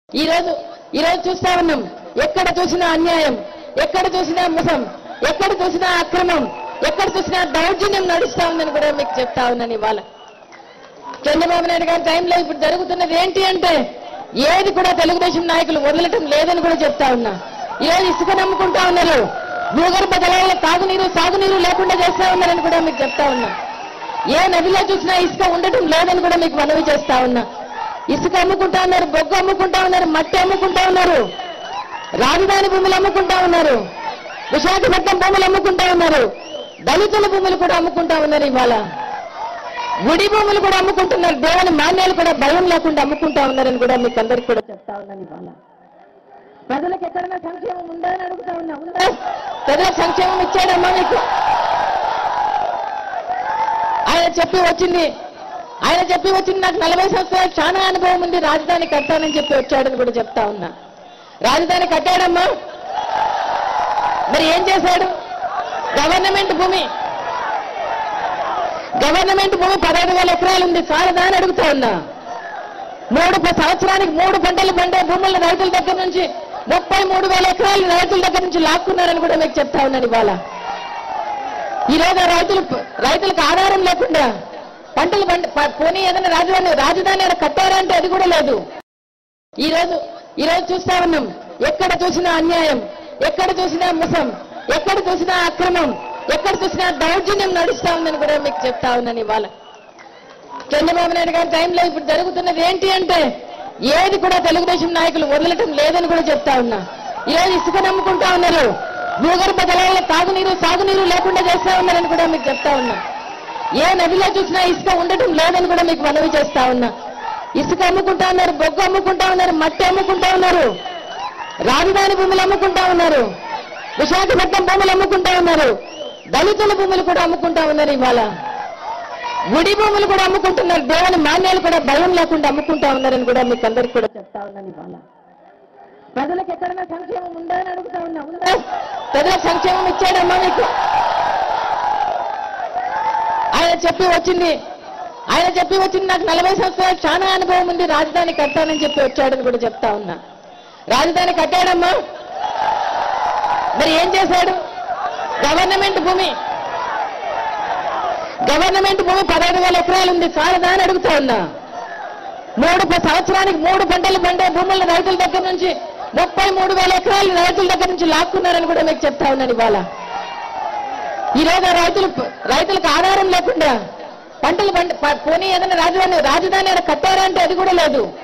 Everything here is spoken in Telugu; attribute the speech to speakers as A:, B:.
A: ఈరోజు చూస్తా ఉన్నాం, ఎక్కడ చూసినా అన్యాయం, ఎక్కడ చూసినా మోసం, ఎక్కడ చూసినా అక్రమం, ఎక్కడ చూసినా దౌర్జన్యం నడుస్తా ఉందని కూడా మీకు చెప్తా ఉన్నాను. ఇవాళ చంద్రబాబు నాయుడు గారి టైంలో ఇప్పుడు జరుగుతున్నది ఏంటి అంటే ఏది కూడా తెలుగుదేశం నాయకులు వదలటం లేదని కూడా చెప్తా ఉన్నా. ఈరోజు ఇసుక నమ్ముకుంటా ఉన్నారు, భూగర్భ జలాల తాగునీరు సాగునీరు లేకుండా చేస్తా ఉన్నారని కూడా మీకు చెప్తా ఉన్నా. ఏ నదిలో చూసినా ఇసుక ఉండటం లేదని కూడా మీకు మనవి చేస్తా ఉన్నా. ఇసుక అమ్ముకుంటా ఉన్నారు, బొగ్గు అమ్ముకుంటా ఉన్నారు, మట్టి అమ్ముకుంటా ఉన్నారు, రాజధాని భూములు అమ్ముకుంటా ఉన్నారు, విశాఖపట్నం భూములు అమ్ముకుంటా ఉన్నారు, దళితుల భూములు కూడా అమ్ముకుంటా ఉన్నారు. ఇవాళ గుడి భూములు కూడా అమ్ముకుంటున్నారు, దేవుని మాన్యాలు కూడా భయం లేకుండా అమ్ముకుంటా ఉన్నారని కూడా మీకు అందరికీ కూడా చెప్తా ఉన్నాను. ఇవాళ ప్రజలకు ఎక్కడైనా సంక్షేమం ఉందా అని అడుగుతా ఉన్నా. ఉందా? ప్రజలకు సంక్షేమం ఇచ్చాడమ్మా మీకు? ఆయన చెప్పి వచ్చింది నాకు 40 సంవత్సరాలు చాలా అనుభవం ఉంది, రాజధాని కట్టానని చెప్పి వచ్చాడని కూడా చెప్తా ఉన్నా. రాజధాని కట్టాడమ్మా, మరి ఏం చేశాడు? గవర్నమెంట్ భూమి 15,000 ఎకరాలు ఉంది, చాలదా అని అడుగుతా ఉన్నా. 3 సంవత్సరానికి 3 పంటలు పండే భూములను రైతుల దగ్గర నుంచి 33,000 ఎకరాలు రైతుల దగ్గర నుంచి లాక్కున్నారని కూడా మీకు చెప్తా ఉన్నాను. ఇవాళ ఈరోజు రైతులకు ఆధారం లేకుండా పంటలు పోనీ ఏదైనా రాజధాని కట్టారా అంటే అది కూడా లేదు. ఈరోజు చూస్తా ఉన్నాం, ఎక్కడ చూసినా అన్యాయం, ఎక్కడ చూసినా మోసం, ఎక్కడ చూసినా అక్రమం, ఎక్కడ చూసినా దౌర్జన్యం నడుస్తా ఉందని కూడా మీకు చెప్తా ఉన్నాను. ఇవాళ చంద్రబాబు నాయుడు గారి టైంలో ఇప్పుడు జరుగుతున్నది ఏంటి అంటే ఏది కూడా తెలుగుదేశం నాయకులు వదలటం లేదని కూడా చెప్తా ఉన్నా. ఈరోజు ఇసుక నమ్ముకుంటా ఉన్నారు, భూగర్భ జలాల తాగునీరు సాగునీరు లేకుండా చేస్తా ఉన్నారని కూడా మీకు చెప్తా ఉన్నా. ఏ నదిలో చూసినా ఇసుక ఉండటం లేదని కూడా మీకు మనవి చేస్తా ఉన్నా. ఇసుక అమ్ముకుంటా ఉన్నారు, బొగ్గు అమ్ముకుంటా ఉన్నారు, మట్టి అమ్ముకుంటా ఉన్నారు, రాజధాని భూములు అమ్ముకుంటా ఉన్నారు, విశాఖపట్నం భూములు అమ్ముకుంటా ఉన్నారు, దళితుల భూములు కూడా అమ్ముకుంటా ఉన్నారు. ఇవాళ గుడి భూములు కూడా అమ్ముకుంటున్నారు, దేవుని మాన్యాలు కూడా భయం లేకుండా అమ్ముకుంటా ఉన్నారని కూడా మీకు అందరికీ కూడా చెప్తా ఉన్నాను. ఇవాళ ప్రజలకు ఎక్కడైనా సంక్షేమం ఉందా అని అడుగుతా ఉన్నా. ఉందా? ప్రజలకు సంక్షేమం ఇచ్చాడమ్మా మీకు? ఆయన చెప్పి వచ్చింది నాకు 40 సంవత్సరాలు చాలా అనుభవం ఉంది, రాజధాని కట్టానని చెప్పి వచ్చాడని కూడా చెప్తా ఉన్నా. రాజధాని కట్టాడమ్మా, మరి ఏం చేశాడు? గవర్నమెంట్ భూమి 15,000 ఎకరాలు ఉంది, చాలదా అని అడుగుతా ఉన్నా. 3 సంవత్సరానికి 3 పంటలు పండే భూములను రైతుల దగ్గర నుంచి 33,000 ఎకరాలు రైతుల దగ్గర నుంచి లాక్కున్నారని కూడా మీకు చెప్తా ఉన్నాను. ఇవాళ ఈరోజు రైతులకు ఆధారం లేకుండా పంటలు పోనీ ఏదైనా రాజధాని కట్టారా అంటే అది కూడా లేదు.